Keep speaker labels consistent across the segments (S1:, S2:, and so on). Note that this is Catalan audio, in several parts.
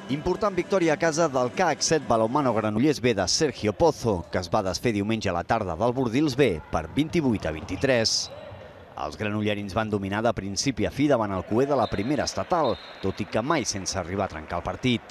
S1: Important victòria a casa del CAC 7 Balonmano Granollers B de Sergio Pozo, que es va desfer diumenge a la tarda del Bordils B per 28-23. Els granollerins van dominar de principi a fi davant el cuer de la primera estatal, tot i que mai sense arribar a trencar el partit.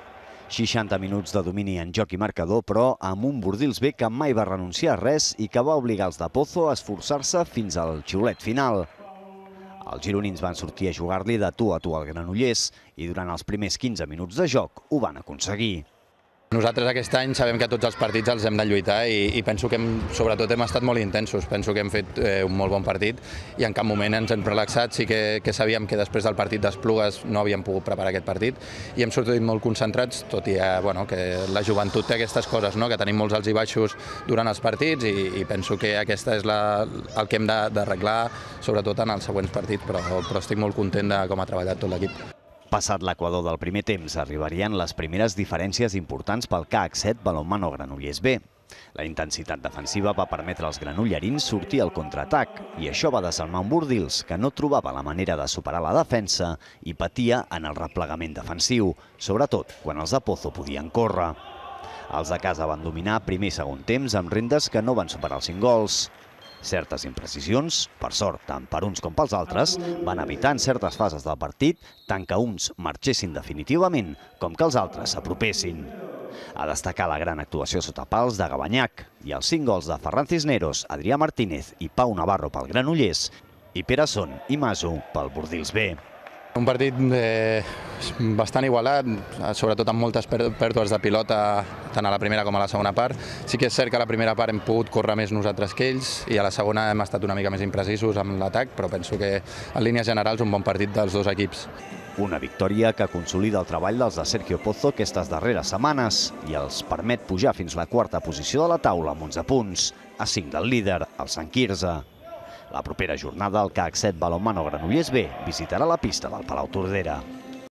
S1: 60 minuts de domini en joc i marcador, però amb un Bordils B que mai va renunciar a res i que va obligar els de Pozo a esforçar-se fins al xiulet final. Els gironins van sortir a jugar-li de tu a tu al Granollers i durant els primers 15 minuts de joc ho van aconseguir.
S2: Nosaltres aquest any sabem que tots els partits els hem de lluitar i penso que sobretot hem estat molt intensos. Penso que hem fet un molt bon partit i en cap moment ens hem relaxat. Sí que sabíem que després del partit d'Esplugues no havíem pogut preparar aquest partit i hem sortit molt concentrats, tot i que la joventut té aquestes coses, que tenim molts alts i baixos durant els partits i penso que aquesta és el que hem d'arreglar, sobretot en els següents partits, però estic molt content de com ha treballat tot l'equip.
S1: Passat l'equador del primer temps, arribarien les primeres diferències importants pel CAC 7 Balonmano Granollers B. La intensitat defensiva va permetre als granollerins sortir al contraatac i això va desarmar un Bordils que no trobava la manera de superar la defensa i patia en el replegament defensiu, sobretot quan els de Pozo podien córrer. Els de casa van dominar primer i segon temps amb rendes que no van superar els 5 gols. Certes imprecisions, per sort tant per uns com pels altres, van evitar en certes fases del partit tant que uns marxessin definitivament com que els altres s'apropessin. A destacar la gran actuació sota pals de Gabanyac i els 5 gols de Ferran Cisneros, Adrià Martínez i Pau Navarro pel Granollers i Pere Son i Maso pel Bordils B.
S2: Un partit bastant igualat, sobretot amb moltes pèrdues de pilota tant a la primera com a la segona part. Sí que és cert que a la primera part hem pogut córrer més nosaltres que ells i a la segona hem estat una mica més imprecisos amb l'atac, però penso que en línies generals un bon partit dels dos equips.
S1: Una victòria que consolida el treball dels de Sergio Pozo aquestes darreres setmanes i els permet pujar fins la quarta posició de la taula amb 11 punts, a 5 del líder, el Sant Quirze. La propera jornada, el CAC 7 Balonmano Granollers B visitarà la pista del Palau Tordera.